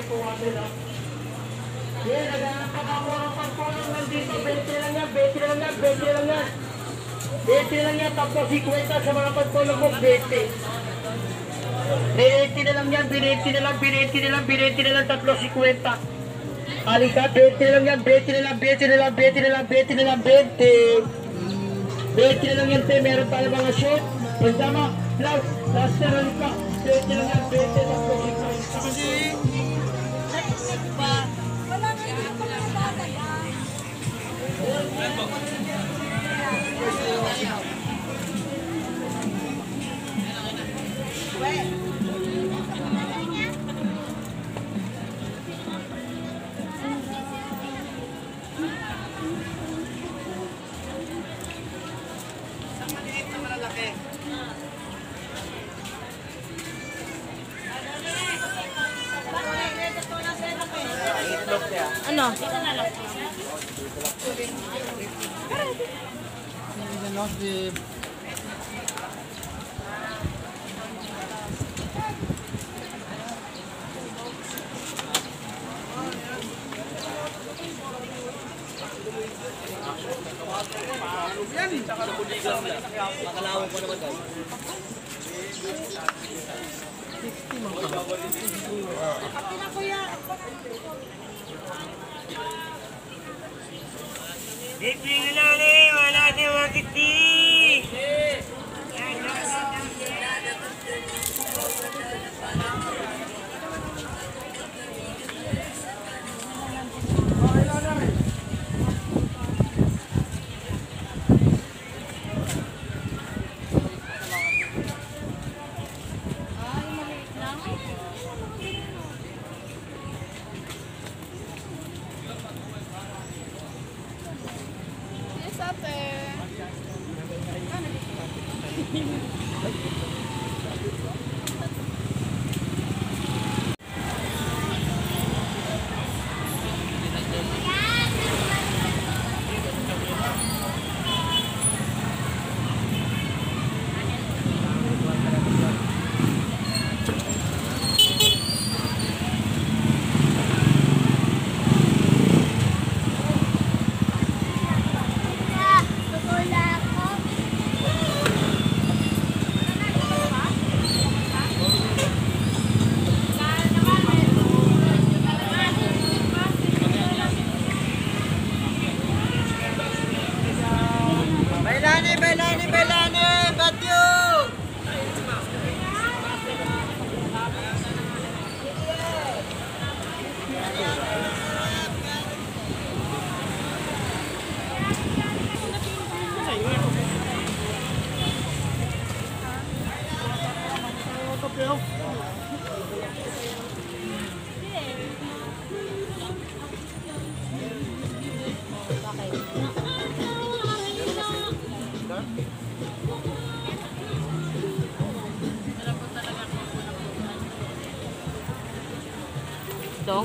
Yan, naghanap ka pa mo ng pagpulong nandito. 20 lang yan, 20 lang yan, 20 lang yan. 20 lang yan, tapos 50 sa mga pagpulong mo, 20. 20 na lang yan, 20 na lang, 20 na lang, 20 na lang, tatlo 50. Halika, 20 na lang yan, 20 na lang, 20 na lang, 20 na lang, 20 na lang, 20. 20 na lang yan, te, meron pala mga shoot. Pagdama, last na lang ka. 20 lang yan, 20 na lang, 50. Wala nga hindi ko pala nadadaya. Ano? Makalawang ko naman daw. Kapi na kuya. Bibili na ni, wala ni makiti. Yes, ate. Bailani, Batyo! Dong?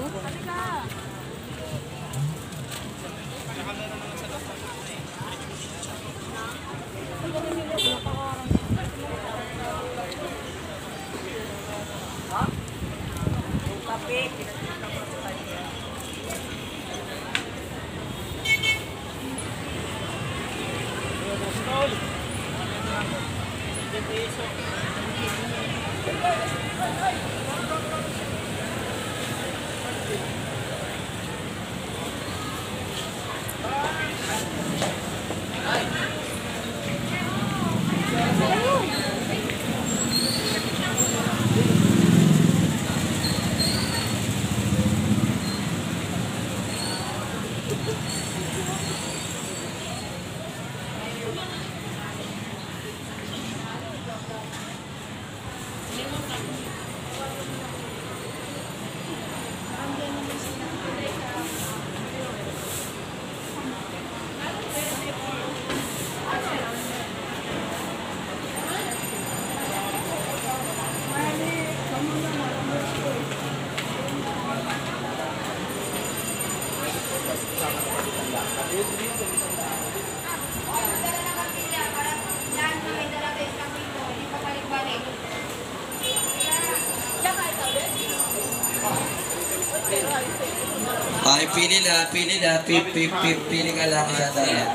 pili lahat, pili lahat. Pili ka lang isa dyan.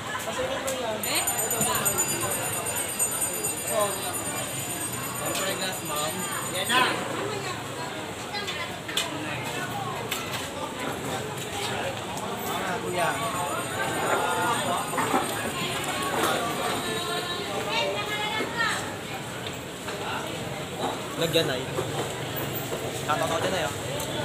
Yan na. Kuya. Lagyan na yun. Kakakaw din na yun.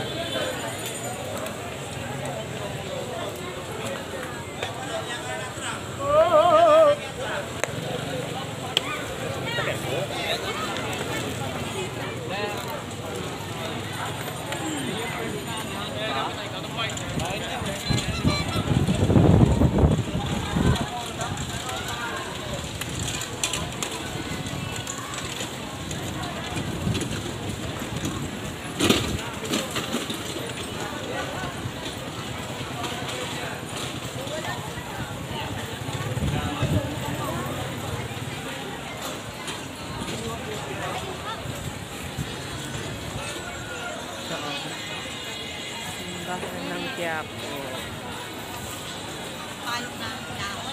Bahay ng Quiapo. Palok na ang daon.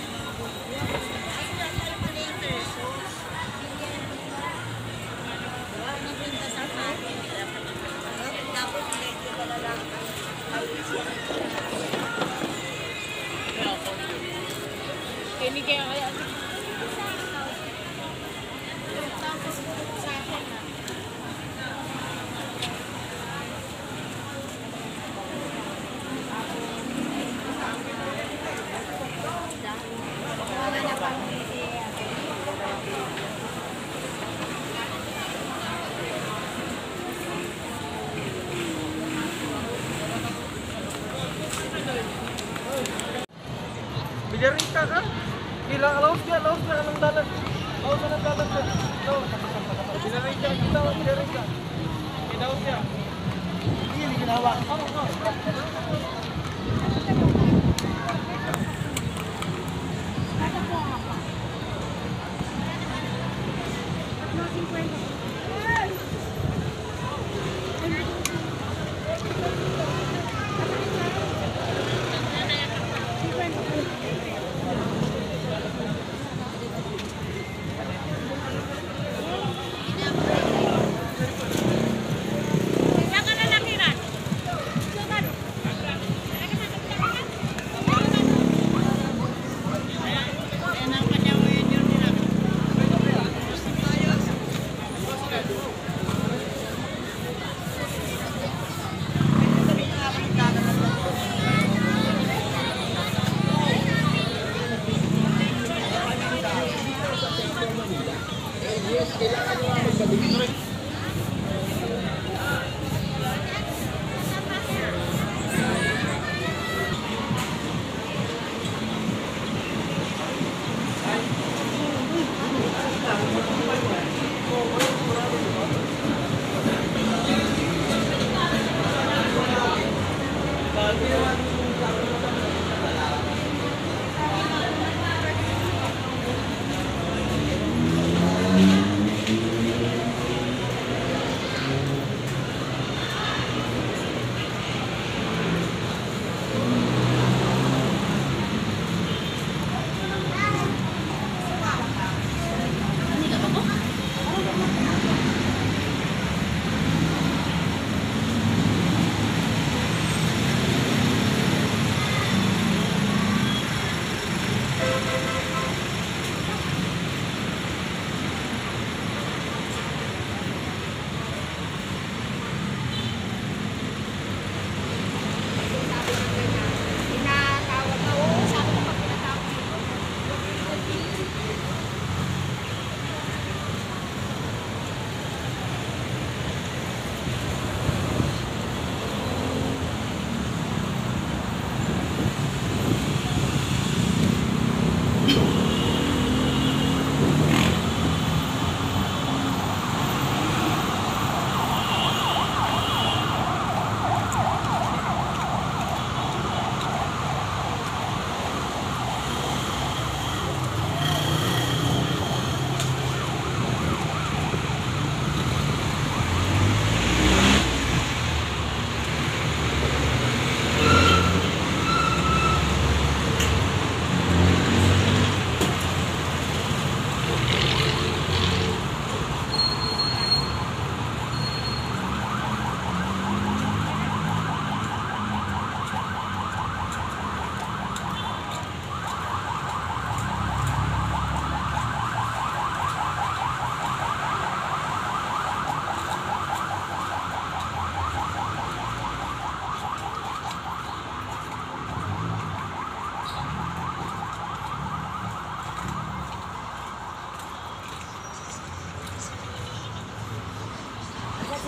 Nagpunta sa akin. Tapos medyo pala lang. Kini kaya tapos sa akin na. Bilarin ka ka? Gila, alawas ka anong dalan. Alawas ka ng dalan ka. Bilarin ka, bilarin ka. Ginawas ka. Hindi ginawa.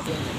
Yan.